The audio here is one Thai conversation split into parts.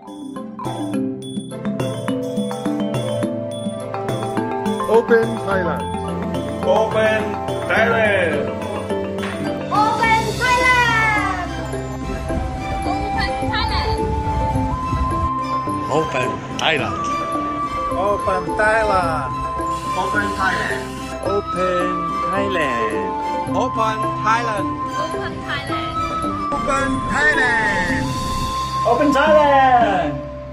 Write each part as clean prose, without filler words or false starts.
Open Thailand Open Thailand Open Thailand Open Thailand Open Thailand Open Thailand Open Thailand Open Thailand Open Thailand Open Thailand Open Thailand Open Thailand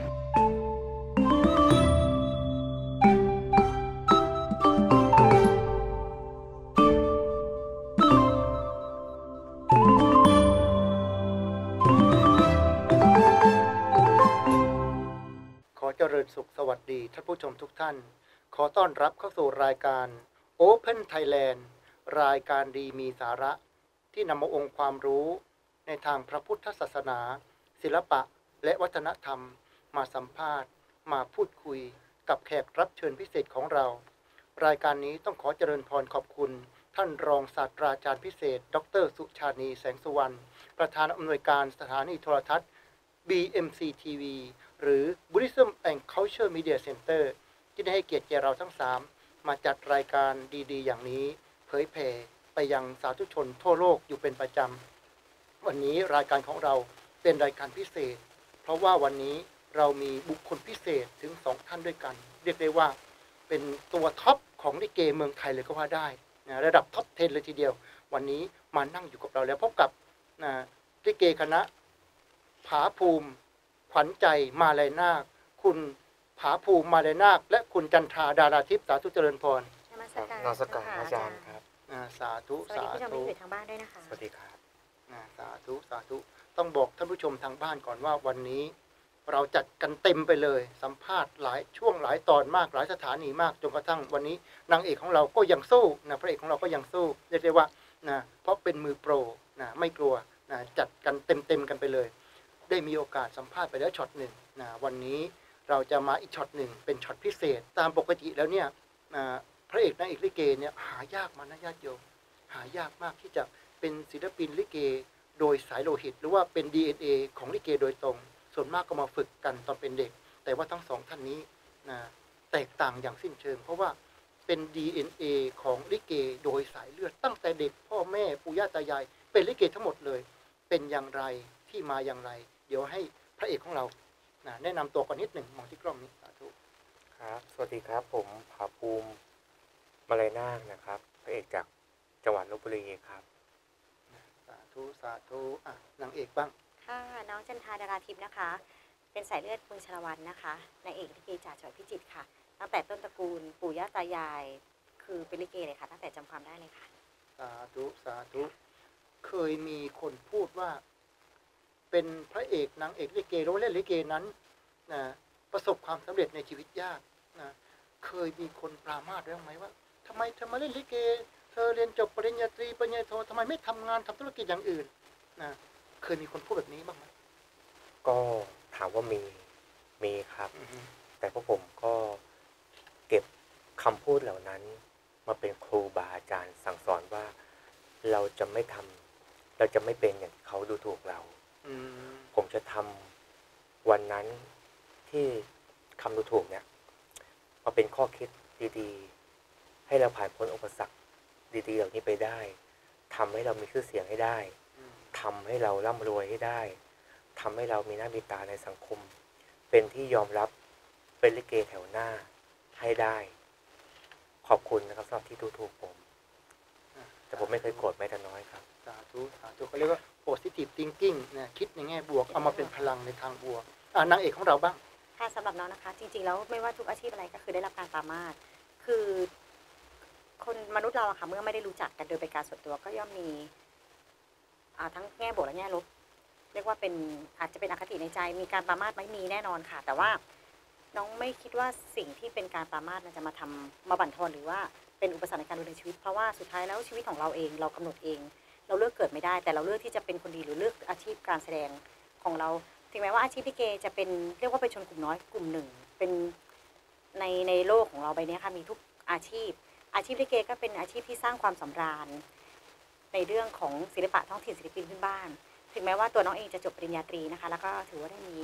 ขอเจริญสุขสวัสดีท่านผู้ชมทุกท่านขอต้อนรับเข้าสู่รายการ Open Thailand รายการดีมีสาระที่นำมาองค์ความรู้ในทางพระพุทธศาสนา ศิลปะและวัฒนธรรมมาสัมภาษณ์มาพูดคุยกับแขกรับเชิญพิเศษของเรา รายการนี้ต้องขอเจริญพรขอบคุณท่านรองศาสตราจารย์พิเศษดร.สุชานีแสงสุวรรณประธานอำนวยการสถานีโทรทัศน์ BMC TV หรือ Buddhism and Culture Media Center ที่ได้ให้เกียรติแก่เราทั้ง3มาจัดรายการดีๆอย่างนี้เผยแผ่ไปยังสาธุชนทั่วโลกอยู่เป็นประจำวันนี้รายการของเราเป็นรายการพิเศษเพราะว่าวันนี้เรามีบุคคลพิเศษถึง2ท่านด้วยกันเรียกได้ว่าเป็นตัวท็อปของลิเกเมืองไทยเลยก็ว่าได้นะระดับท็อป 10 เลยทีเดียววันนี้มานั่งอยู่กับเราแล้วพบกับลิเกคณะผาภูมิขวัญใจมาลัยนาคคุณผาภูมิมาลัยนาคและคุณจันทราดาราทิพย์สาธุเจริญพรนมัสการอาจารย์ครับสาธุสวัสดีผู้ชมที่อยู่ทางบ้านด้วยนะคะสวัสดีครับสาธุสาธุต้องบอกท่านผู้ชมทางบ้านก่อนว่าวันนี้เราจัดกันเต็มไปเลยสัมภาษณ์หลายช่วงหลายตอนมากหลายสถานีมากจนกระทั่งวันนี้นางเอกของเราก็ยังสู้นะพระเอกของเราก็ยังสู้เรียกได้ว่านะเพราะเป็นมือโปรนะไม่กลัวนะจัดกันเต็มกันไปเลยได้มีโอกาสสัมภาษณ์ไปแล้วช็อตหนึ่งนะวันนี้เราจะมาอีกช็อตหนึ่งเป็นช็อตพิเศษตามปกติแล้วเนี่ยพระเอกนางเอกลิเกเนี่ยหายากมานะญาติโยมหายากมากที่จะเป็นศิลปินลิเกโดยสายโลหิตหรือว่าเป็น DNA ของลิเกโดยตรงส่วนมากก็มาฝึกกันตอนเป็นเด็กแต่ว่าทั้งสองท่านนี้นะแตกต่างอย่างสิ้นเชิงเพราะว่าเป็น DNA ของลิเกโดยสายเลือดตั้งแต่เด็กพ่อแม่ปู่ย่าตายายเป็นลิเกทั้งหมดเลยเป็นอย่างไรที่มาอย่างไรเดี๋ยวให้พระเอกของเราแนะนำตัวก่อนนิดหนึ่งมองที่กล้องนี้สาธุครับสวัสดีครับผมผาภูมิมาลัยนาคนะครับพระเอกจากจังหวัดลพบุรีครับสาธุสาธุนางเอกบ้างค่ะน้องจันทราดาราทิพย์นะคะเป็นสายเลือดเมืองชลวันนะคะนางเอกลิเกจากจังหวัดพิจิตรค่ะตั้งแต่ต้นตระกูลปู่ย่าตายายคือเป็นลิเกเลยค่ะตั้งแต่จำความได้เลยค่ะสาธุสาธุเคยมีคนพูดว่าเป็นพระเอกนางเอกลิเกหรือว่าเล่นลิเกนั้นนะประสบความสำเร็จในชีวิตยากนะเคยมีคนปรามาสไว้ไหมว่าทำไมเธอมาเล่นลิเกเธอเรียนจบปริญญาตรีปริญญาโททำไมไม่ทำงานทำธุรกิจอย่างอื่นนะเคยมีคนพูดแบบนี้บ้างไหมก็ถามว่ามีครับแต่พวกผมก็เก็บคำพูดเหล่านั้นมาเป็นครูบาอาจารย์สั่งสอนว่าเราจะไม่ทำเราจะไม่เป็นอย่างเขาดูถูกเราผมจะทำวันนั้นที่คำดูถูกเนี่ยมาเป็นข้อคิดดีๆให้เราผ่านพ้นอุปสรรคดีๆเหล่านี้ไปได้ทำให้เรามีชื่อเสียงให้ได้ทำให้เราร่ำรวยให้ได้ทำให้เรามีหน้ามีตาในสังคมเป็นที่ยอมรับเป็นลิเกแถวหน้าให้ได้ขอบคุณนะครับสำหรับที่ดูถูกผมแต่ผมไม่เคยโกรธแม้แต่น้อยครับสาธุสาธุเขาเรียกว่า positive thinking นะคิดในแง่บวกเอามาเป็นพลังในทางบวกนางเอกของเราบ้างค่ะสำหรับน้องนะคะจริงๆแล้วไม่ว่าทุกอาชีพอะไรก็คือได้รับการปรามาสคือคนมนุษย์เราอะค่ะเมื่อไม่ได้รู้จักกันโดยเป็นการส่วนตัวก็ย่อมมีทั้งแง่บวกและแง่ลบเรียกว่าเป็นอาจจะเป็นอคติในใจมีการปรามาสไหมมีแน่นอนค่ะแต่ว่าน้องไม่คิดว่าสิ่งที่เป็นการปรามาสจะมาทำมาบั่นทอนหรือว่าเป็นอุปสรรคในการดำเนินชีวิตเพราะว่าสุดท้ายแล้วชีวิตของเราเองเรากำหนดเองเราเลือกเกิดไม่ได้แต่เราเลือกที่จะเป็นคนดีหรือเลือกอาชีพการแสดงของเราถึงแม้ว่าอาชีพลิเกจะเป็นเรียกว่าเป็นชนกลุ่มน้อยกลุ่มหนึ่งเป็นในโลกของเราใบนี้ค่ะมีทุกอาชีพลิเกก็เป็นอาชีพที่สร้างความสำราญในเรื่องของศิลปะท้องถิ่นศิลปินพื้นบ้านถึงแม้ว่าตัวน้องเองจะจบปริญญาตรีนะคะแล้วก็ถือว่าได้มี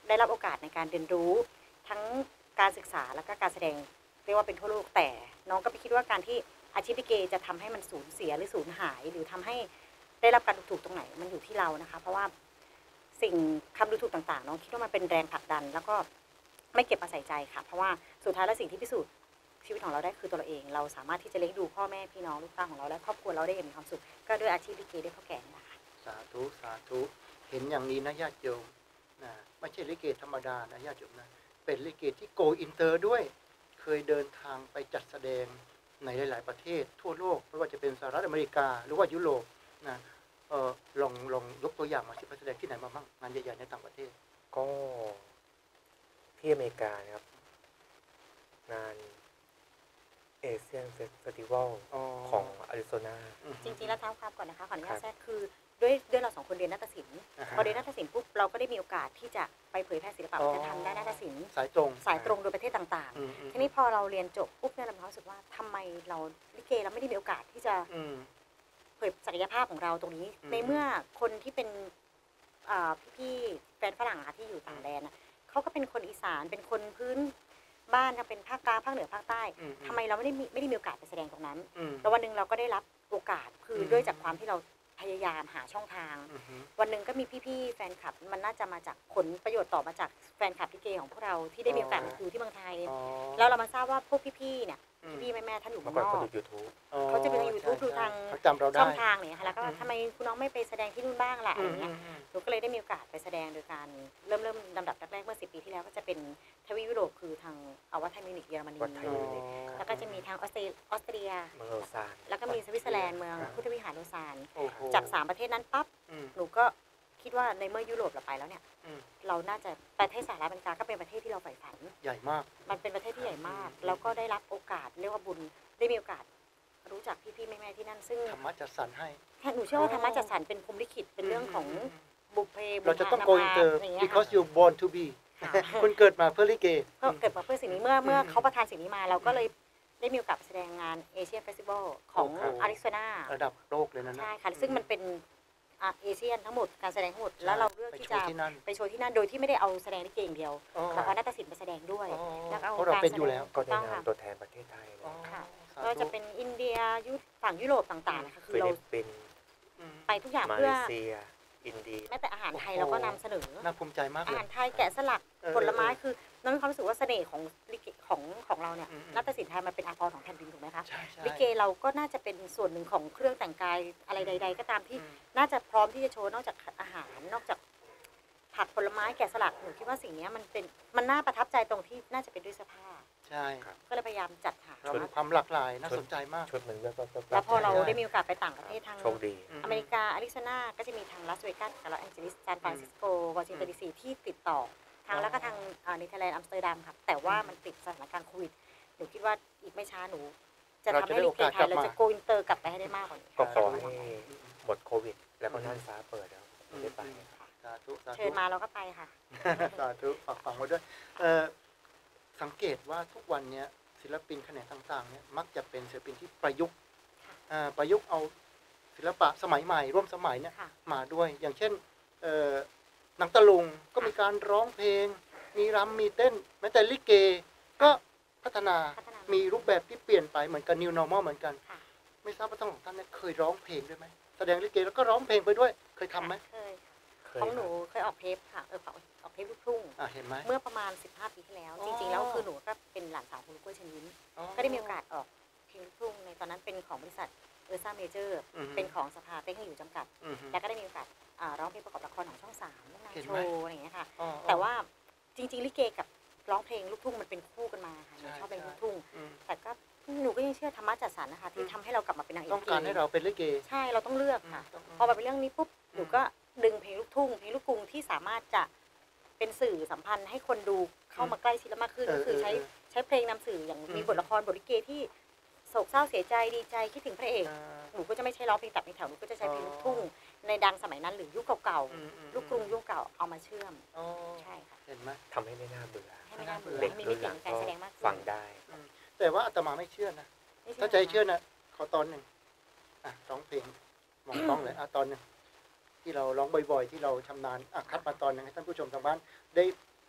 ได้รับโอกาสในการเรียนรู้ทั้งการศึกษาแล้วก็การแสดงเรียกว่าเป็นทั่วโลกแต่น้องก็ไม่คิดว่าการที่อาชีพลิเกจะทำให้มันสูญเสียหรือสูญหาย หรือทำให้ได้รับการดูถูกตรงไหนมันอยู่ที่เรานะคะเพราะว่าสิ่งคำดูถูกต่างๆน้องคิดว่ามันเป็นแรงผลักดันแล้วก็ไม่เก็บมาใส่ใจค่ะเพราะว่าสุดท้ายแล้วสิ่งที่พิสูจน์ชีวิตของเราได้คือตัวเราเองเราสามารถที่จะเลี้ยงดูพ่อแม่พี่น้องลูกเต้าของเราและครอบครัวเราได้อย่างมีความสุขก็ด้วยอาชีพลิเกด้วยพ่อแก่นี่แหละค่ะสาธุสาธุเห็นอย่างนี้นะญาติโยมนะไม่ใช่ลิเกธรรมดานะญาติโยมนะเป็นลิเกที่โกอินเตอร์ด้วยเคยเดินทางไปจัดแสดงในหลายๆประเทศทั่วโลกไม่ว่าจะเป็นสหรัฐอเมริกาหรือว่ายุโรปนะลองยกตัวอย่างมาสิไปแสดงที่ไหนมาบ้างงานใหญ่ๆในต่างประเทศก็ที่อเมริกานะครับงานเอเชียนเฟสติวัลของอาริโซนาจริงๆแล้วเท้าความก่อนนะคะขออนุญาตแทรกคือด้วยเรา2 คนเรียนนาฏศิลป์พอเรียนนาฏศิลป์ปุ๊บเราก็ได้มีโอกาสที่จะไปเผยแพร่ศิลปะวัฒนธรรมด้านนาฏศิลป์สายตรงโดยประเทศต่างๆทีนี้พอเราเรียนจบปุ๊บเนี่ยเรารู้สึกว่าทำไมเราลิเกเราไม่ได้มีโอกาสที่จะเผยศักยภาพของเราตรงนี้ในเมื่อคนที่เป็นพี่แฟนฝรั่งที่อยู่ต่างแดนเขาก็เป็นคนอีสานเป็นคนพื้นบ้านเป็นภาคกลางภาคเหนือภาคใต้ทำไมเราไม่ได้มีโอกาสไปแสดงตรงนั้นแล้ววันหนึ่งเราก็ได้รับโอกาสคือด้วยจากความที่เราพยายามหาช่องทางวันหนึ่งก็มีพี่ๆแฟนคลับมันน่าจะมาจากผลประโยชน์ต่อมาจากแฟนคลับลิเกของพวกเราที่ได้มีโอกาสมาอยู่ที่เมืองไทยแล้วเรามาทราบว่าพวกพี่ๆเนี่ยพี่แม่ท่านอยู่เมืองนอกเขาจะเป็นทาง YouTube ดูทางช่องทางเนี่ยค่ะแล้วก็ทำไมคุณน้องไม่ไปแสดงที่นู่นบ้างล่ะอะไรเงี้ยหนูก็เลยได้มีโอกาสไปแสดงโดยการเริ่มลำดับแรกๆเมื่อ10 ปีที่แล้วก็จะเป็นทวีปยุโรปคือทางวัดไทยมิวนิกเยอรมนีแล้วก็จะมีทางออสเตรียเมืองโลซานแล้วก็มีสวิตเซอร์แลนด์เมืองพุทธวิหารโลซานจาก3 ประเทศนั้นปั๊บหนูก็คิดว่าในเมื่อยุโรปเราไปแล้วเนี่ยเราน่าจะประเทศสหรัฐอเมริกาก็เป็นประเทศที่เราใฝ่ฝันใหญ่มากมันเป็นประเทศที่ใหญ่มากแล้วก็ได้รับโอกาสเรียกว่าบุญได้มีโอกาสรู้จักพี่ๆแม่ๆที่นั่นซึ่งธรรมะจัดสรรให้หนูเชื่อว่าธรรมะจัดสรรเป็นพรหมลิขิตเป็นเรื่องของบุพเพเราจะต้อง go inter because you born to be คุณเกิดมาเพื่อลิเกก็เกิดมาเพื่อสิ่งนี้เมื่อเขาประทานสิ่งนี้มาเราก็เลยได้มีโอกาสแสดงงานเอเชียนเฟสติวัลของอาริโซนาระดับโลกเลยนะใช่ค่ะซึ่งมันเป็นเอเชียนทั้งหมดการแสดงทั้งหมดแล้วเราเลือกที่จะไปโชว์ที่นั่นโดยที่ไม่ได้เอาแสดงลิเกอย่างเดียวแต่เอานาฏศิลป์ไปแสดงด้วยแล้วเอาการแสดงก็ได้นำตัวแทนประเทศไทยก็จะเป็นอินเดียฝั่งยุโรปต่างๆนะคะคือเราไปทุกอย่างเพื่อมาเลเซียอินเดียแม้แต่อาหารไทยเราก็นำเสนอน่าภูมิใจมากเลยอาหารไทยแกะสลักผลไม้คือน้องมีความรู้สึกว่าเสน่ห์ของเราเนี่ยนาฏศิลป์ไทยมันเป็นอาภรณ์ของแผ่นดินถูกไหมคะลิเกเราก็น่าจะเป็นส่วนหนึ่งของเครื่องแต่งกายอะไรใดๆก็ตามที่น่าจะพร้อมที่จะโชว์นอกจากอาหารนอกจากผักผลไม้แกะสลักหนูคิดว่าสิ่งนี้มันน่าประทับใจตรงที่น่าจะเป็นด้วยเสื้อผ้าใช่ก็เลยพยายามจัดหาความหลากหลายน่าสนใจมากชุดเหมือนแล้วพอเราได้มีโอกาสไปต่างประเทศทางโชคดีอเมริกาอาริโซนาก็จะมีทางลาสเวกัสกับลอสแองเจลิสซานฟรานซิสโกวอชิงตันดีซีที่ติดต่อทางแล้วก็ทางเนเธอร์แลนด์อัมสเตอร์ดัมครับแต่ว่ามันติดสถานการณ์โควิดหนูคิดว่าอีกไม่ช้าหนูจะทำให้ลิเกไทยเราจะโกอินเตอร์กลับไปให้ได้มากกว่านี้ก็ขอให้หมดโควิดแล้วก็น่านฟ้าเปิดแล้วได้ไปเชิญมาเราก็ไปค่ะสาธุฝากฟังไว้ด้วยสังเกตว่าทุกวันนี้ศิลปินแขนงต่างๆเนี่ยมักจะเป็นศิลปินที่ประยุกต์เอาศิลปะสมัยใหม่ร่วมสมัยเนี่ยมาด้วยอย่างเช่นหนังตะลุงก็มีการร้องเพลงมีรำมีเต้นแม้แต่ลิเกก็พัฒนามีรูปแบบที่เปลี่ยนไปเหมือนกัน New Normal เหมือนกันไม่ทราบว่าทั้งสองท่านเนี่ยเคยร้องเพลงด้วยไหมแสดงลิเกแล้วก็ร้องเพลงไปด้วยเคยทำไหมของหนูเคยออกเทปค่ะออกเทปลูกทุ่งเห็นไหมเมื่อประมาณ15 ปีที่แล้วจริงๆแล้วคือหนูก็เป็นหลานสาวคุณกล้วยเชิญยิ้มก็ได้มีโอกาสออกเพลงลูกทุ่งในตอนนั้นเป็นของบริษัทซ่าเมเจอร์เป็นของสภาเต้นให้อยู่จำกัดแล้วก็ได้มีโอกาสร้องเพลงประกอบละครของช่อง3นางโชว์อะไรอย่างเงี้ยค่ะแต่ว่าจริงๆลิเกกับร้องเพลงลูกทุ่งมันเป็นคู่กันมาค่ะหนูชอบเพลงลูกทุ่งแต่ก็หนูก็ยังเชื่อธรรมะจัดสรรนะคะที่ทำให้เรากลับมาเป็นนางเอกต้องการให้เราเป็นลิเกใช่เราต้องเลือกค่ะพอมาเป็นเรื่องนี้ปุ๊บหนูก็ดึงเพลงลูกทุ่งเพลงลูกกรุงที่สามารถจะเป็นสื่อสัมพันธ์ให้คนดูเข้ามาใกล้ชิดมากขึ้นก็คือใช้เพลงนำสื่ออย่างมีบทละครบทลิเกที่โศกเศร้าเสียใจดีใจคิดถึงพระเอกหนูก็จะไม่ใช่ร้องเพลงตับในแถวหนูก็จะใช้เพลงลูกทุ่งในดังสมัยนั้นหรือยุคเก่าๆลูกกรุงยุคเก่าเอามาเชื่อมใช่ค่ะเห็นไหมทำให้ไม่น่าเบื่อเด็กมีมิติในการแสดงมากฟังได้แต่ว่าอาตมาไม่เชื่อนะถ้าใจเชื่อนะขอตอนหนึ่งร้องเพลงมองกล้องเลยตอนหนึ่งที่เราร้องบ่อยๆที่เราชำนาญคัดมาตอนนึงให้ท่านผู้ชมทางบ้านได้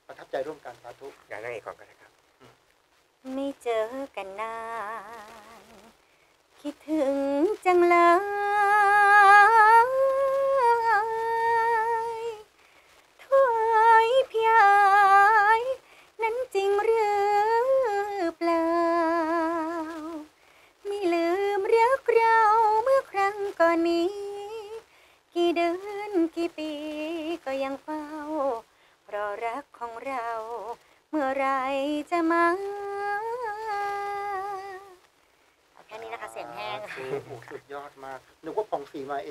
ประทับใจร่วมกันสาธุอย่างนางเอกก่อนก็ได้ครับไม่เจอกันนานคิดถึงจังเลยถอยพี่อายนั้นจริงหรือเปล่าไม่ลืมรักเราเมื่อครั้งก่อนนี้กี่เดือนกี่ปีก็ยังเฝ้าเพราะรักของเราเมื่อไรจะมาเอาแค่นี้นะคะเสียงแห้งโอ้โหสุดยอดมากนึกว่าผ่องศรีมาเอง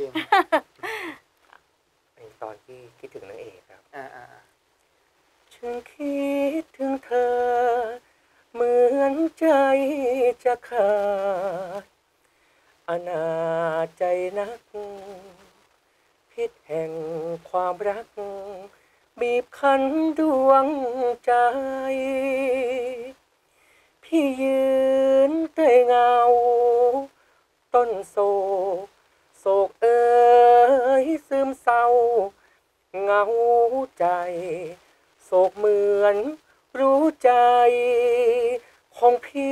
เป็นตอนที่คิดถึงนางเอกครับอ่าฉันคิดถึงเธอ เหมือนใจจะขาดอนาจใจนัก พิษแห่งความรัก บีบคั้นดวงใจ พี่ยืนใต้เงา ต้นโศกโศกเอ่ยซึมเศร้าเหงาใจโศกเหมือนรู้ใจของพี่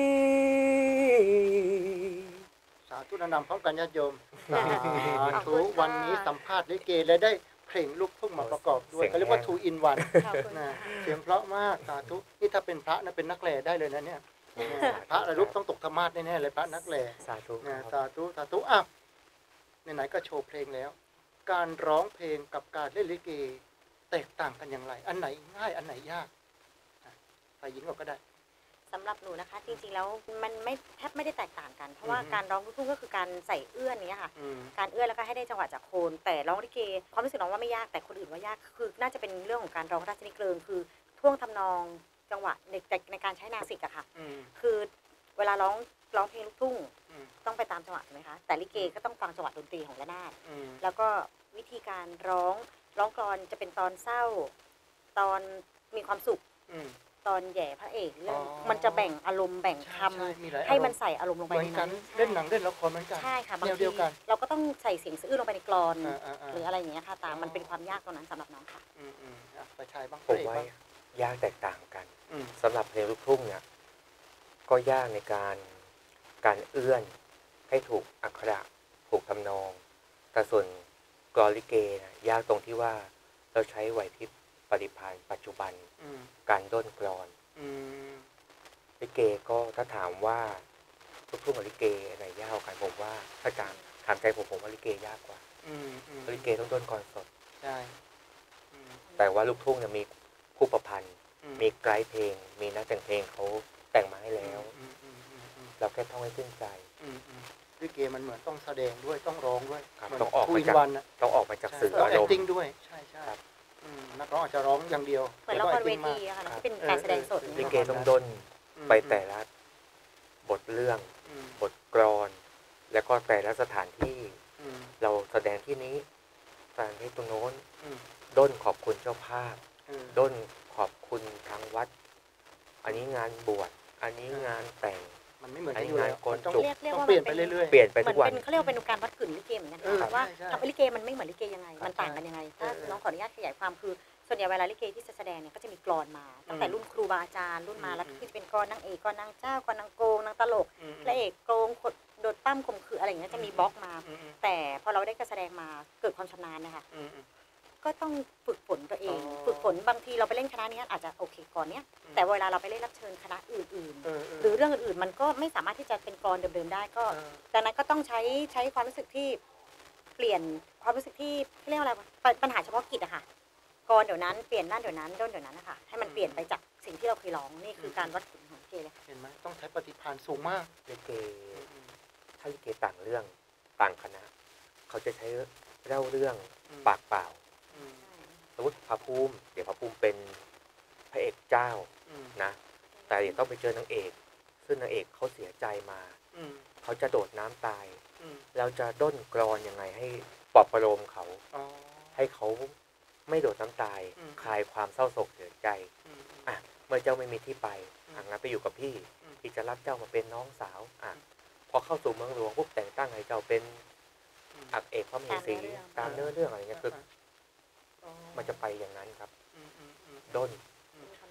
สาธุนำพร้อมกันญาติโยมสาธุวันนี้สัมภาษณ์ลิเกและได้เพลงลูกทุ่งมาประกอบด้วยเขาเรียกว่า 2 in 1 ขอบคุณนะค่ะเสียงเพราะมากสาธุนี่ถ้าเป็นพระนะเป็นนักแลได้เลยนะเนี่ยพระระลุกต้องตกธรรมาสแน่ๆเลยพระนักแลสาธุนะสาธุสาธุอ่ะไหนๆก็โชว์เพลงแล้ว การร้องเพลงกับการเล่นลิเกแตกต่างกันอย่างไร อันไหนง่ายอันไหนยากฝ่ายหญิงก็ได้สำหรับหนูนะคะ จริงๆแล้วมันไม่แทบไม่ได้แตกต่างกัน เพราะว่าการร้องลูกทุ่งก็คือการใส่เอื้อนนี้ค่ะ การเอื้อนแล้วก็ให้ได้จังหวะจากโคน แต่ร้องลิเกความรู้สึกน้องว่าไม่ยากแต่คนอื่นว่ายากคือน่าจะเป็นเรื่องของการร้องราชนิเกริงคือท่วงทำนองจังหวะในการใช้นาสิกอะค่ะ คือเวลาร้องเพลงลูกทุ่งต้องไปตามจังหวะถูกไหมคะแต่ลิเกก็ต้องฟังจังหวะดนตรีของระนาดแล้วก็วิธีการร้องกลอนจะเป็นตอนเศร้า ตอนมีความสุขตอนแย่พระเอกเรื่องมันจะแบ่งอารมณ์แบ่งคำให้มันใส่อารมณ์ลงไปเหมือนกันเล่นหนังเล่นละครเหมือนกันใช่ค่ะบางแนวทีเดียวกันเราก็ต้องใส่เสียงสะอื้นลงไปในกลอนอ่าหรืออะไรอย่างเงี้ยค่ะตามมันเป็นความยากตรงนั้นสำหรับน้องค่ะประชายบ้างผมว่ายากแตกต่างกันอืมสำหรับเพลงลูกทุ่งเนี่ยก็ยากในการเอื้อนให้ถูกอักขระถูกทำนอง แต่ส่วนกลอนลิเกนะยากตรงที่ว่าเราใช้ไหวพริบปฏิภาณปัจจุบันการด้นกลอนลิเกก็ถ้าถามว่าลูกทุ่งกับลิเกไหนยากกว่ากันผมว่าถ้าถามใจผมว่าลิเกยากกว่าลิเกต้องด้นกลอนสดใช่แต่ว่าลูกทุ่งเนี่ยมีผู้ประพันธ์ มีไกด์เพลง มีนักแต่งเพลงเขาแต่งมาให้แล้ว เราแค่ท่องให้ขึ้นใจลิเกมันเหมือนต้องแสดงด้วยต้องร้องด้วยครับเหมืนต้องออกทูมาอินจากวันอะต้องออกมาจากสื่อต้องอารมณ์ acting ด้วยใช่ครับนักร้องอาจจะร้องอย่างเดียวเหมือนละครเวทีอะค่ะที่เป็นการแสดงสดลิเกต้องด้นไปแต่ละบทเรื่อง บทกลอน แล้วก็แต่ละสถานที่ เราแสดงที่นี้สถานที่ตรงโน้นด้นขอบคุณเจ้าภาพ ด้นขอบคุณทางวัด อันนี้งานบวชอันนี้งานแต่งมันไม่เหมือนกันอยู่แล้วอันนี้งานต้องจุกต้องเปลี่ยนไปเรื่อยเปลี่ยนไปเหมืทุอนกวันเป็นเขาเรียกว่าเป็นการวัดกึ่นลิเกเหมือนกันเออค่ะว่าใช่ทำลิเกมันไม่เหมือนลิเกยังไง มันต่างกันยังไงถ้าเออน้องขออนุญาตขยายความคือส่วนใหญ่เวลาลิเกที่จะแสดงเนี่ยก็จะมีกลอนมาตั้งแต่รุ่นครูบาอาจารย์รุ่นมาแล้วที่จะเป็นกลอนนางเอกกลอนนางเจ้ากลอนนางโกงนางตลกพระเอกโกงโดดปั้มข่มขืนอะไรอย่างเงี้ยจะมีบล็อกมา แต่พอเราได้การแสดงมาเกิดความชำนาญนะคะก็ต้องฝึกฝนตัวเอง ฝึกฝนบางทีเราไปเล่นคณะนี้อาจจะโอเคก่อนเนี้ยแต่เวลาเราไปเล่นรับเชิญคณะอื่นๆ หรือเรื่องอื่นๆมันก็ไม่สามารถที่จะเป็นกลอนเดิมๆได้ก็ดังนั้นก็ต้องใช้ความรู้สึกที่เปลี่ยนความรู้สึกที่เรียกว่าอะไรปัญหาเฉพาะกิจอะค่ะกลเดี๋ยวนั้นเปลี่ยนนั่นเดี๋ยวนั้นด้นเดี๋ยวนั้นนะคะให้มันเปลี่ยนไปจากสิ่งที่เราเคยร้องนี่คือการวัดผลของลิเกเลยเห็นไหมต้องใช้ปฏิภาณสูงมากลิเกถ้าลิเกต่างเรื่องต่างคณะ เขาจะใช้เล่าเรื่องปากเปล่าสมมติพระภูมิเดี๋ยวพระภูมิเป็นพระเอกเจ้านะ แต่เดี๋ยวต้องไปเจอนางเอก ซึ่งนางเอกเขาเสียใจมา เขาจะโดดน้ำตายเราจะด้นกรอนยังไงให้ปลอบประโลมเขา ให้เขาไม่โดดน้ำตาย คลายความเศร้าโศกเสียใจอ่ะเมื่อเจ้าไม่มีที่ไปงั้นไปอยู่กับพี่พี่จะรับเจ้ามาเป็นน้องสาวอ่ะพอเข้าสู่เมืองหลวงปุ๊บแต่งตั้งให้เจ้าเป็นอักเอกพระมเหสีตามเนื้อเรื่องอะไรเงี้ยคือมันจะไปอย่างนั้นครับด้น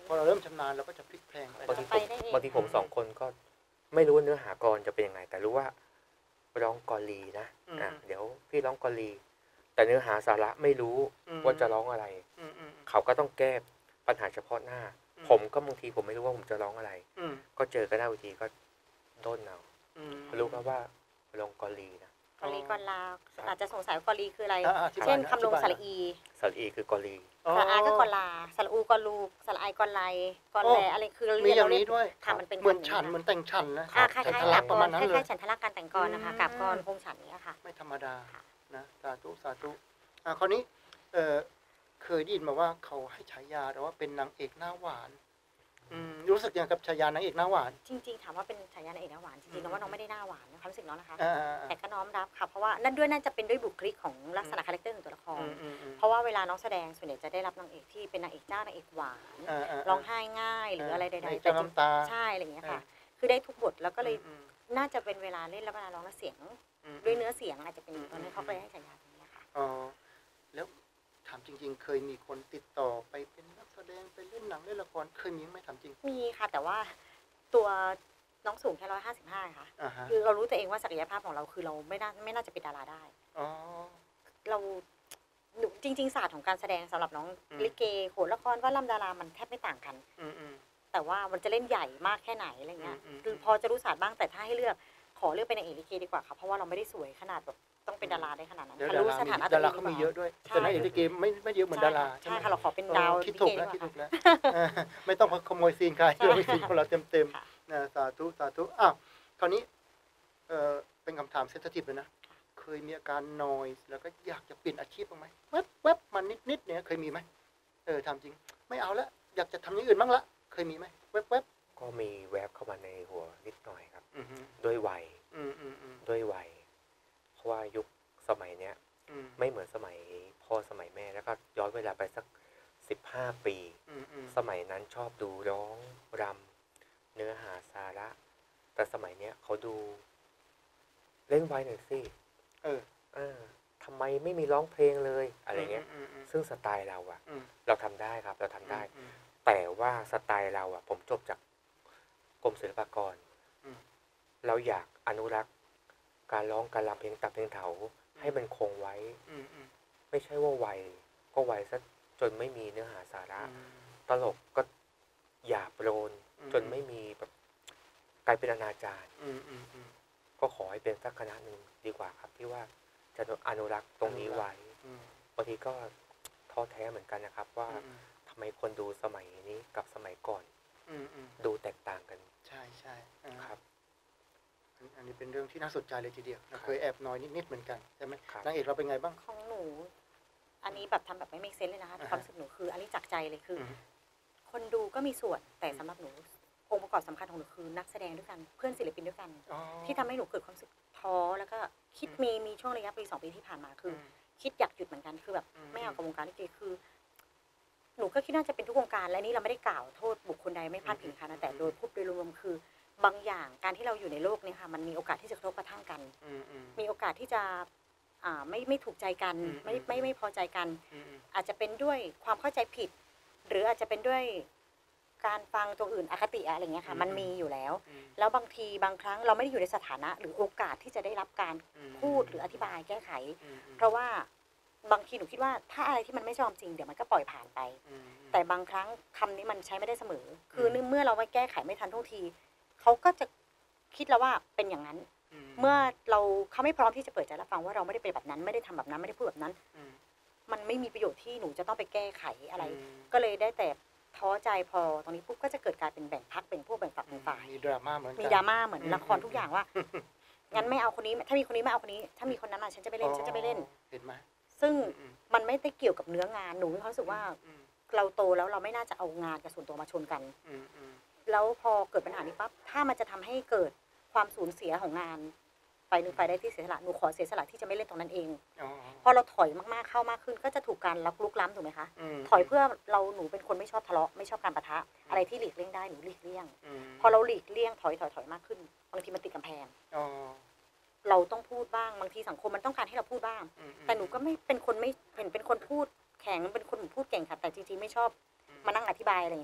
พอเราเริ่มชำนาญเราก็จะพลิกแพลงไปบางทีไปผมได้เองบางทีผมสองคนก็ไม่รู้ว่าเนื้อหากรจะเป็นยังไง แต่รู้ว่าร้องกอลีนะเดี๋ยวพี่ร้องกอลี แต่เนื้อหาสาระไม่รู้ว่าจะร้องอะไร เขาก็ต้องแก้ปัญหาเฉพาะหน้า ผมก็บางทีผมไม่รู้ว่าผมจะร้องอะไร ก็เจอกันหน้าเวทีก็ด้นเอารู้ก็ว่าร้องกอลีนะกอลีกอลาอาจจะสงสัยว่ากอลีคืออะไรอธิบายเช่นนะคำลงอธิบายสระอีสระอีคือกอลีสระอาก็กอลาสระอูกอลูสระไอกอไลกอแลอะไรคือมีอย่างเรีนี้กด้วยค่ะมันเป็นเหมือนคำฉันเหมือนแต่งฉันนะคล้ายฉันๆทะลักกประมาณนั้นคเลล้าย ยๆฉันทะลักการแต่งกรนะคะกับกรคงฉันเนี้ยค่ะไม่ธรรมดานะสาธุสาธุคราวนี้เคยได้ยินมาว่าเขาให้ฉายาแต่ว่าเป็นนางเอกหน้าหวานรู้สึกยังไงกับฉายานางเอกหน้าหวานจริงๆถามว่าเป็นฉายานางเอกหน้าหวานจริงๆน้องว่าน้องไม่ได้หน้าหวานนะความรู้สึกน้องนะคะอ่าแต่ก็น้อมรับค่ะเพราะว่านั่นด้วยน่าจะเป็นด้วยบุคลิกของลักษณะคาแรคเตอร์ของตัวละครอืมเพราะว่าเวลาน้องแสดงส่วนใหญ่จะได้รับนางเอกที่เป็นนางเอกเจ้านางเอกหวานร้องไห้ง่ายหรืออะไรใดๆเจ้าน้ำตาใช่อะไรอย่างเงี้ยค่ะ คือได้ทุกบทแล้วก็เลยน่าจะเป็นเวลาเล่นแล้วเวลาร้องแล้วเสียงด้วยเนื้อเสียงอาจจะเป็นตอนนี้เขาเลยให้ฉายาตรงนี้ค่ะอ๋อแล้วถามจริงๆ เคยมีคนติดต่อไปเป็นนักแสดงไปเล่นหนังเล่นละครเคยมีไหมถามจริงมีค่ะแต่ว่าตัวน้องสูงแค่155ค่ะอ่าฮะคือเรารู้ตัวเองว่าศักยภาพของเราคือเราไม่น่าจะเป็นดาราได้อ๋อเราจริงๆศาสตร์ของการแสดงสำหรับน้องลิเกโขนละครว่าล่ำดารามันแทบไม่ต่างกัน แต่ว่ามันจะเล่นใหญ่มากแค่ไหนอะไรเงี้ยคือพอจะรู้ศาสตร์บ้างแต่ถ้าให้เลือกขอเลือกเป็นนางเอกลิเกดีกว่าค่ะเพราะว่าเราไม่ได้สวยขนาดแบบต้องเป็นดาราได้ขนาดนั้นเดี๋ยวค่ะรู้สถานะดาราเขามีเยอะด้วยแต่นางเอกลิเกไม่เยอะเหมือนดาราใช่ค่ะเราขอเป็นดาวคิดลิถูเกกดีแล้วกคิดถูว่ากแล้วไม่ต้องขโมยซีนใครเรามีซีนของเราเต็มๆสาธุสาธุอ้าวคราวนี้เป็นคำถามเซนซิทีฟเลยนะเคยมีอาการนอยแล้วก็อยากจะเปลี่ยนอาชีพบ้างไหมแวบๆมันนิดๆเนี่ยเคยมีไหมทำจริงไม่เอาละอยากจะทำอย่างอื่นบ้างละเคยมีไหมแวบก็มีแวบเข้ามาในหัวนิดหน่อยครับๆด้วยวัย ด้วยวัย เพราะว่ายุคสมัยเนี้ยไม่เหมือนสมัยพ่อสมัยแม่แล้วก็ย้อนเวลาไปสัก15 ปี สมัยนั้นชอบดูร้องรำเนื้อหาสาระ แต่สมัยเนี้ยเขาดูเล่นไวหน่อยสิทำไมไม่มีร้องเพลงเลยอะไรเงี้ยซึ่งสไตล์เราอะเราทำได้ครับเราทำได้ แต่ว่าสไตล์เราอะผมจบจากกรมศิลปากรเราอยากอนุรักษ์การร้องการรำเพลงตับเพลงเถาให้มันคงไว้ไม่ใช่ว่าไวก็ไวซะจนไม่มีเนื้อหาสาระตลกก็หยาบโลนจนไม่มีแบบกลายเป็นอนาจารก็ขอให้เป็นสักคณะหนึ่งดีกว่าครับที่ว่าจะอนุรักษ์ตรงนี้ไว้บางทีก็ท้อแท้เหมือนกันนะครับว่าทำไมคนดูสมัยนี้กับสมัยก่อนดูแตกต่างกันใช่ครับอันนี้เป็นเรื่องที่น่าสนใจเลยทีเดียวเคยแอบน้อยนิดๆเหมือนกันใช่ไหมนางเอกเราเป็นไงบ้างของหนูอันนี้แบบทำแบบไม่ make sense เลยนะคะความรู้สึกหนูคืออันนี้จากใจเลยคือคนดูก็มีส่วนแต่สำหรับหนูองค์ประกอบสำคัญของหนูคือนักแสดงด้วยกันเพื่อนศิลปินด้วยกันที่ทำให้หนูเกิดความรู้สึกท้อแล้วก็คิดมีช่วงระยะปี2 ปีที่ผ่านมาคือคิดอยากหยุดเหมือนกันคือแบบไม่เอากับวงการลิเกคือหนูก็คิดน่าจะเป็นทุกวงการและนี่เราไม่ได้กล่าวโทษบุคคลใดไม่พลาดผิงค่ะนะแต่โดยพูดโดยรวมคือบางอย่างการที่เราอยู่ในโลกนี้ค่ะมันมีโอกาสที่จะกระทบกระทั่งกันมีโอกาสที่จะไม่ถูกใจกันไม่พอใจกันอาจจะเป็นด้วยความเข้าใจผิดหรืออาจจะเป็นด้วยการฟังตัวอื่นอคติอะไรอย่างเงี้ยค่ะมันมีอยู่แล้วแล้วบางทีบางครั้งเราไม่ได้อยู่ในสถานะหรือโอกาสที่จะได้รับการพูดหรืออธิบายแก้ไขเพราะว่าบางทีหนูคิดว่าถ้าอะไรที่มันไม่ชอบจริงเดี๋ยวมันก็ปล่อยผ่านไปแต่บางครั้งคำนี้มันใช้ไม่ได้เสมอคือเมื่อเราไม่แก้ไขไม่ทันท่วงทีเขาก็จะคิดแล้วว่าเป็นอย่างนั้นเมื่อเขาไม่พร้อมที่จะเปิดใจรับฟังว่าเราไม่ได้เป็นแบบนั้นไม่ได้ทำแบบนั้นไม่ได้พูดแบบนั้นมันไม่มีประโยชน์ที่หนูจะต้องไปแก้ไขอะไรก็เลยได้แต่ท้อใจพอตรงนี้ปุ๊บก็จะเกิดกลายเป็นแบ่งพรรคเป็นพวกแบ่งฝักแบ่งฝ่ายมีดราม่าเหมือนกันมีดราม่าเหมือนละครทุกอย่างว่างั้นไม่เอาคนนี้ถ้ามีคนนี้ไม่เอาคนนี้ถ้ามีคนนั้นฉันจะไม่เล่นฉันจะไม่เล่นเห็นไหมซึ่งมันไม่ได้เกี่ยวกับเนื้องานหนูมีความรู้สึกว่าเราโตแล้วเราไม่น่าจะเอางานกับส่วนตัวมาชนกันแล้วพอเกิดปัญหานี้ปั๊บถ้ามันจะทำให้เกิดความสูญเสียของงานฝ่ายหนึ่งฝ่ายใดที่เสียสละหนูขอเสียสละที่จะไม่เล่นตรงนั้นเองพอเราถอยมากๆเข้ามากขึ้นก็จะถูกการลุกล้ำถูกไหมคะถอยเพื่อหนูเป็นคนไม่ชอบทะเลาะไม่ชอบการปะทะอะไรที่หลีกเลี่ยงได้หนูหลีกเลี่ยงพอเราหลีกเลี่ยงถอยมากขึ้นบางทีมันติดกำแพงเราต้องพูดบ้างบางทีสังคมมันต้องการให้เราพูดบ้างแต่หนูก็ไม่เป็นคนไม่เป็นคนพูดแข็งเป็นคนพูดเก่งค่ะแต่จริงๆไม่ชอบมานั่งอธิบายอะไรอย่างนี้ค่ะ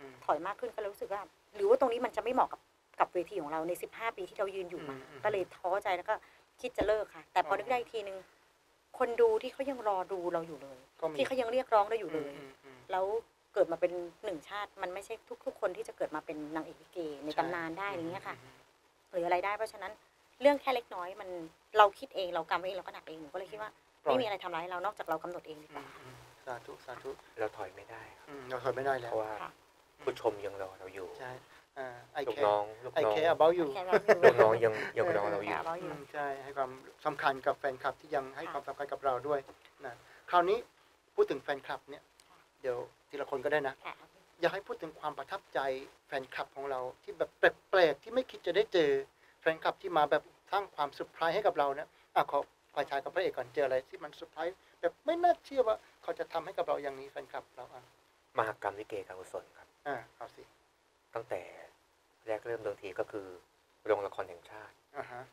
ถอยมากขึ้นก็เลยรู้สึกว่าหรือว่าตรงนี้มันจะไม่เหมาะกับเวทีของเราใน15 ปีที่เรายืนอยู่มาก็เลยท้อใจแล้วก็คิดจะเลิกค่ะ แต่พอนึกได้อีกทีนึงคนดูที่เขายังรอดูเราอยู่เลยที่เขายังเรียกร้องเราอยู่เลยแล้วเกิดมาเป็นหนึ่งชาติมันไม่ใช่ทุกคนที่จะเกิดมาเป็นนางเอกลิเกในตำนานได้อย่างเงี้ยค่ะหรืออะไรได้เพราะฉะนั้นเรื่องแค่เล็กน้อยมันเราคิดเองเรากำเองเราก็หนักเองหนูก็เลยคิดว่าไม่มีอะไรทำร้ายเรานอกจากเรากำหนดเองดีกว่าสาธุสาธุเราถอยไม่ได้ครับเราถอยไม่ได้แล้วเพราะว่าผู้ชมยังรอเราอยู่ใช่ลูกน้องลูกไอน้องแคร์ about you ลูกน้องยังรอเราอยู่ใช่ให้ความสำคัญกับแฟนคลับที่ยังให้ความสำคัญกับเราด้วยนะคราวนี้พูดถึงแฟนคลับเนี่ยเดี๋ยวทีละคนก็ได้นะอยากให้พูดถึงความประทับใจแฟนคลับของเราที่แบบแปลกๆที่ไม่คิดจะได้เจอแฟนคลับที่มาแบบสร้างความเซอร์ไพรส์ให้กับเราเนี่ยขอฝ่ายชายกับพระเอกก่อนเจออะไรที่มันเซอร์ไพรส์แบบไม่น่าเชื่อว่าเขาจะทำให้กับเราอย่างนี้แฟนคลับเรามหกรรมลิเกการกุศลครับเอาสิตั้งแต่แรกเริ่มเดิมทีก็คือโรงละครแห่งชาติ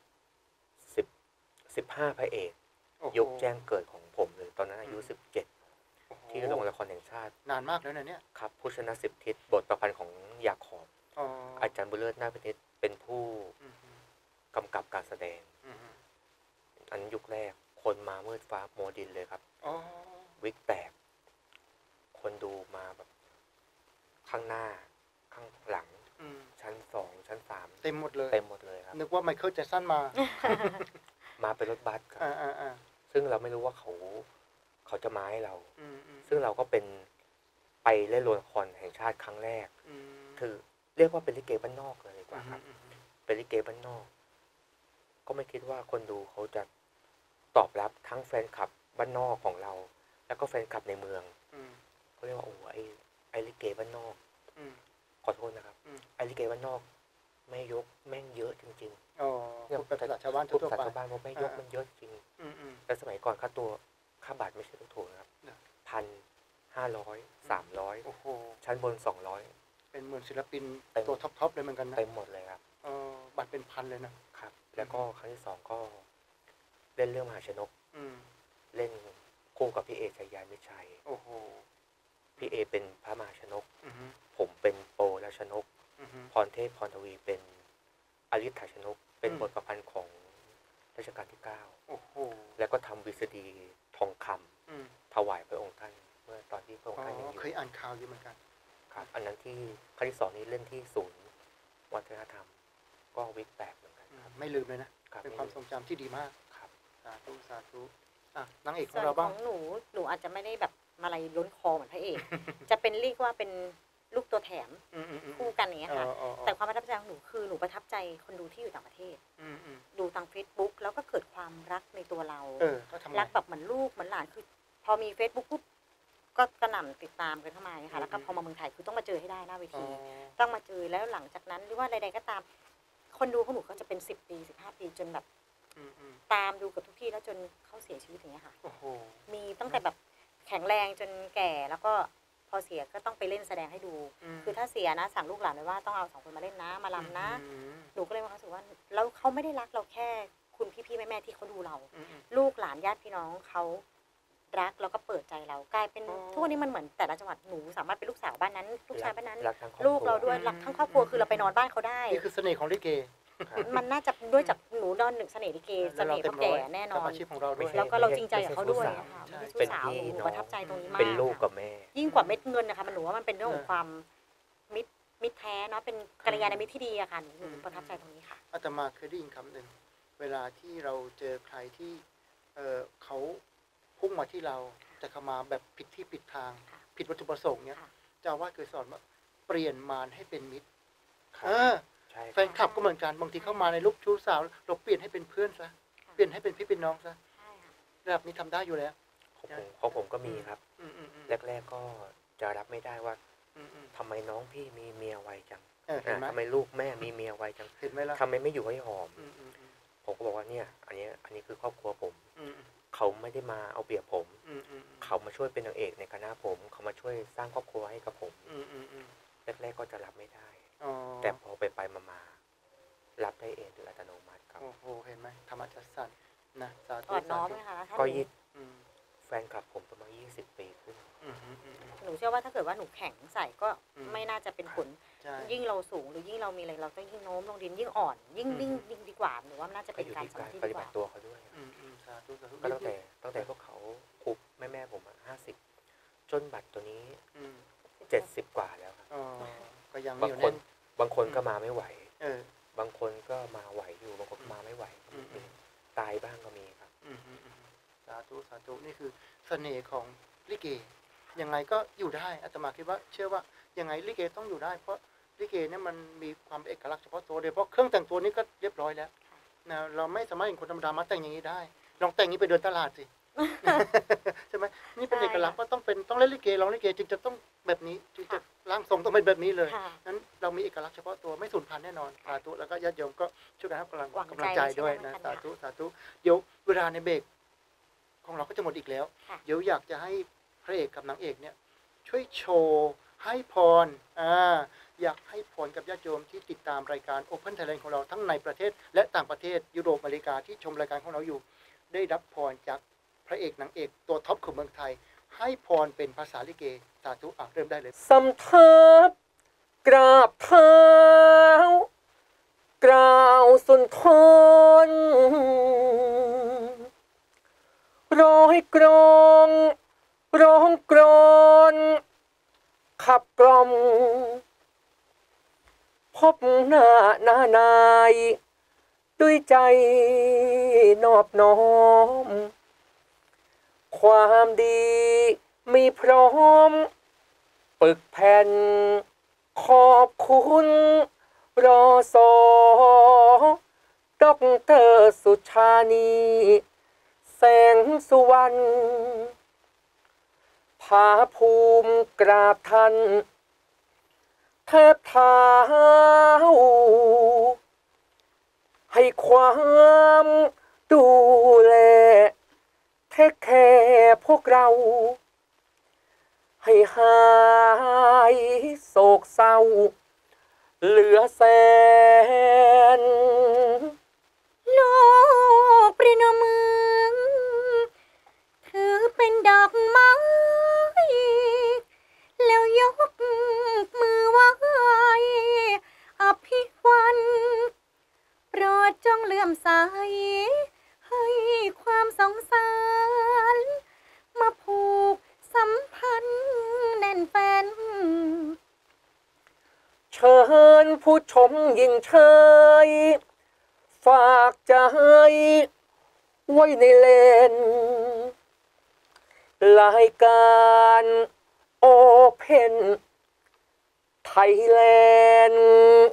15 พระเอกยุคแจ้งเกิดของผมเลยตอนนั้นอายุ17ที่โรงละครแห่งชาตินานมากแล้วนะเนี่ยครับผู้ชนะ10 ทิศบทประพันธ์ของยาขอบอาจารย์บุญเลิศนาถพินิจเป็นผู้กำกับการแสดงอันยุคแรกคนมามืดฟ้าโมดินเลยครับวิกแตกคนดูมาแบบข้างหน้าข้างหลังชั้น2ชั้น3 เต็มหมดเลยครับนึกว่าไมเคิลแจ็คสันมาเป็นรถบัสครับซึ่งเราไม่รู้ว่าเขาจะมาให้เราซึ่งเราก็เป็นไปเล่นละครแห่งชาติครั้งแรกคือเรียกว่าเป็นลิเกบ้านนอกเลยดีกว่าครับเป็นลิเกบ้านนอกก็ไม่คิดว่าคนดูเขาจะตอบรับทั้งแฟนคลับบ้านนอกของเราแล้วก็แฟนคลับในเมืองเขาเรียกว่าโอ้ไอ้ลิเกบ้านนอกขอโทษนะครับไอ้ลิเกบ้านนอกไม่ยกแม่งเยอะจริงๆเนี่ยภาษาชาวบ้านทั่วไปชาวบ้านบอกไม่ยกมันเยอะจริงแต่สมัยก่อนค่าบัตรไม่ใช่ถูกๆนะครับ1,500 300ชั้นบน200 เป็นเหมือนศิลปินตัวท็อปเลยเหมือนกันนะเต็มหมดเลยครับบัตรเป็นพันเลยนะครับแล้วก็ครั้งที่2ก็เล่นเรื่องมหาชนกเล่นคู่กับพี่เอชัยยามิตรชัยพี่เอเป็นพระมหาชนกผมเป็นโปและชนกพรเทพพรทวีเป็นอลิธาชนกเป็นบทประพันธ์ของรัชกาลที่9แล้วก็ทำวิสดีทองคำถวายพระองค์ท่านเมื่อตอนที่พระองค์ท่านยังอยู่เคยอ่านข่าวอยู่เหมือนกันครับอันนั้นที่ครั้งที่2นี้เล่นที่ศูนย์วัฒนธรรมก็วิกแตกเหมือนกันไม่ลืมเลยนะเป็นความทรงจำที่ดีมากครับสาธุนางเอกของเราบ้างของหนูอาจจะไม่ได้แบบมาลัยล้นคอเหมือนพระเอก จะเป็นเรียกว่าเป็นลูกตัวแถมคู่กันอย่างเงี้ยค่ะแต่ความประทับใจของหนูคือหนูประทับใจคนดูที่อยู่ต่างประเทศดูทาง Facebook แล้วก็เกิดความรักในตัวเรารักแบบเหมือนลูกเหมือนหลานคือพอมี Facebook ปุ๊บก็กระหน่ำติดตามกันเข้ามาค่ะแล้วก็พอมาเมืองไทยคือต้องมาเจอให้ได้หน้าเวทีต้องมาเจอแล้วหลังจากนั้นหรือว่าใดๆก็ตามคนดูของหนูเขาจะเป็น10 ปี15 ปีจนแบบตามดูกับทุกที่แล้วจนเขาเสียชีวิตอย่างเงี้ยค่ะมีตั้งแต่แบบแข็งแรงจนแก่แล้วก็พอเสียก็ต้องไปเล่นแสดงให้ดูคือถ้าเสียนะสั่งลูกหลานไว้ว่าต้องเอา2 คนมาเล่นนะมาลำนะหนูก็เลยมีความรู้สึกว่าแล้วเขาไม่ได้รักเราแค่คุณพี่ๆแม่ๆที่เขาดูเราลูกหลานญาติพี่น้องเขารักแล้วก็เปิดใจเรากลายเป็นทุกวันนี้มันเหมือนแต่ละจังหวัดหนูสามารถเป็นลูกสาวบ้านนั้นลูกชายบ้านนั้นลูกเราด้วยรักทั้งครอบครัวคือเราไปนอนบ้านเขาได้นี่คือเสน่ห์ของลิเกมันน่าจะด้วยจากหนูนอน1เสน่ห์ลิเกเสน่ห์พ่อแก่แน่นอนแล้วก็เราจริงใจกับเขาด้วยค่ะเป็นพี่สาวหนูประทับใจตรงนี้มากเป็นลูกกับแม่ยิ่งกว่าเม็ดเงินนะคะมันหนูว่ามันเป็นเรื่องของความมิตรแท้เนาะเป็นกัลยาณมิตรที่ดีอะค่ะหนูประทับใจตรงนี้ค่ะอาตมาเคยได้ยินคำหนึ่งเวลาที่เราเจอใครที่เขาพุ่งมาที่เราจะเข้ามาแบบผิดที่ผิดทางผิดวัตถุประสงค์เนี่ยเจ้าว่าเคยสอนว่าเปลี่ยนมารให้เป็นมิตรแฟนคลับก็เหมือนกันบางทีเข้ามาในลุกชู้สาวเราเปลี่ยนให้เป็นเพื่อนซะเปลี่ยนให้เป็นพี่เป็นน้องซะระดับนี้ทำได้อยู่แล้วของผมก็มีครับแรกๆก็จะรับไม่ได้ว่าทำไมน้องพี่มีเมียไวจังทำไมลูกแม่มีเมียไวจังเห็นไหมล่ะทำไมไม่อยู่ให้หอมผมก็บอกว่าเนี่ยอันนี้คือครอบครัวผมเขาไม่ได้มาเอาเปรียบผมเขามาช่วยเป็นนางเอกในคณะผมเขามาช่วยสร้างครอบครัวให้กับผมแรกๆก็จะรับไม่ได้แต่พอไปมารับได้เองโดยอัตโนมัติครับโอ้โหเห็นไหมธรรมจักรสันนะสาธุอ่อนน้อมไหมคะก็แฟนคลับผมประมาณ20 ปีขึ้นหนูเชื่อว่าถ้าเกิดว่าหนูแข็งใส่ก็อืมไม่น่าจะเป็นผลใช่ยิ่งเราสูงหรือยิ่งเรามีอะไรเราต้องยิ่งโน้มลงดินยิ่งอ่อน ยิ่งอืมยิ่งดีกว่าหนูว่ามันน่าจะก็เป็นอยู่การที่สกามาธิรปดีฏิกบัว่าติตัวเขาด้วยสาธุสาธุก็ตั้งแต่พวกเขาคุบแม่ผม50จนบัตรตัวนี้อืม 70กว่าแล้วครับอ๋อก็ยังบางอยู่คแน่นนบางคนก็มาไม่ไหวเออบางคนก็มาไหวอยู่บางคนก็มาไม่ไหวอืมตายบ้างก็มีครับสาธุสาธุนี่คือเสน่ห์ของลิเกยังไงก็อยู่ได้อาตมาคิดว่าเชื่อว่ายังไงลิเกต้องอยู่ได้เพราะลิเกเนี่ยมันมีความเป็นเอกลักษณ์เฉพาะตัวโดยเฉพาะเครื่องแต่งตัวนี้ก็เรียบร้อยแล้วนะเราไม่สามารถเห็นคนธรรมดามาแต่งอย่างนี้ได้ลองแต่งนี้ไปเดินตลาดสิ ใช่ไหมนี่เป็นเอกลักษณ์ว่าต้องเล่นลิเกร้องลิเกจึงจะต้องแบบนี้จึงจะร่างทรงต้องเป็นแบบนี้เลยค่ะนั้นเรามีเอกลักษณ์เฉพาะตัวไม่สูญพันธุ์แน่นอนสาธุแล้วก็ญาติโยมก็ช่วยกันให้กำลังหวังกำลังใจใจด้วยใช่ไหมนะคะสาธุสาธุเดี๋ยวเวลาในเบรกของเราก็จะหมดอีกแล้วค่ะเดี๋ยวอยากจะให้พระเอกกับนางเอกเนี่ยช่วยโชว์ให้พรอยากให้พรกับญาติโยมที่ติดตามรายการ Open Thailand ของเราทั้งในประเทศและต่างประเทศยุโรปอเมริกาที่ชมรายการของเราอยู่ ได้รับพรจากพระเอกนางเอกตัวท็อปของเมืองไทย ให้พรเป็นภาษาลิเกสาธุเริ่มได้เลยสำทับกราบเท้ากล่าวสุนทรร้อยกรองร้องกรอนขับกล่อมพบหน้านายด้วยใจนอบน้อมความดีมีพร้อมปึกแผ่นขอบคุณรอสอด็อกเตอร์สุชานีแสงสุวรรณภาภูมิกราบท่านแทบเท้าให้ความดูแลแท้แค่พวกเราให้หายโศกเศร้าเหลือแสนโลกประนมมือถือเป็นดอกไม้แล้วยกมือไหว้อภิวันโปรดจงเลื่อมใสให้ความสงสารมาผูกสัมพันธ์แน่นแฟนเชิญผู้ชมยิ่งเชยฝากใจไว้ในเลนรายการโอเพนไทยแลนด์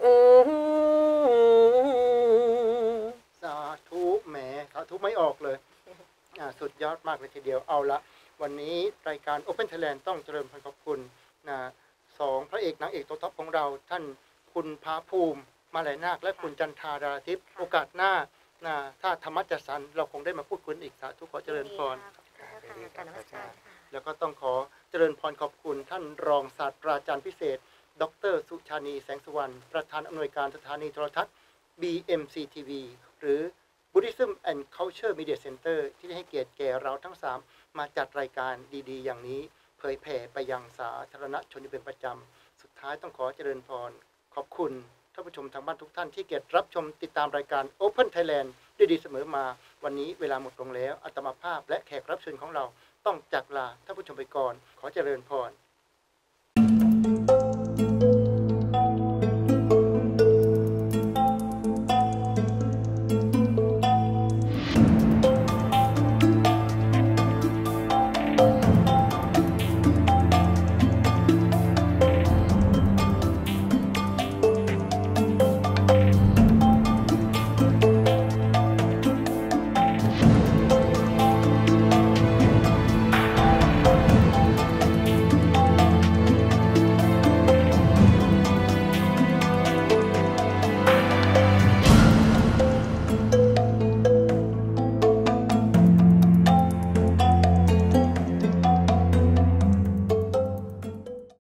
สาธุแหมสาธุไม่ออกเลยสุดยอดมากเลยทีเดียวเอาละวันนี้รายการ Open Thailand ต้องเจริญพรขอบคุณสองพระเอกนางเอกตัวท็อปของเราท่านคุณภาภูมิมาลัยนาคและคุณจันทาดาราทิพย์โอกาสหน้าถ้าธรรมจัดสรรเราคงได้มาพูดคุยอีกสาธุขอเจริญพร แล้วก็ต้องขอเจริญพรขอบคุณท่านรองศาสตราจารย์พิเศษ ดร.สุชานีแสงสุวรรณประธานอำนวยการสถานีโทรทัศน์ BMCTV หรือ Buddhism and Culture Media Center ที่ได้ให้เกียรติแก่เราทั้ง 3 มาจัดรายการดีๆ อย่างนี้เผยแผ่ไปยังสาธารณชนอยู่เป็นประจำสุดท้ายต้องขอเจริญพรขอบคุณท่านผู้ชมทางบ้านทุกท่านที่เกียรติรับชมติดตามรายการ Open Thailand ได้ดีเสมอมาวันนี้เวลาหมดลงแล้วอาตมาภาพและแขกรับเชิญของเราต้องจากลาท่านผู้ชมไปก่อนขอเจริญพร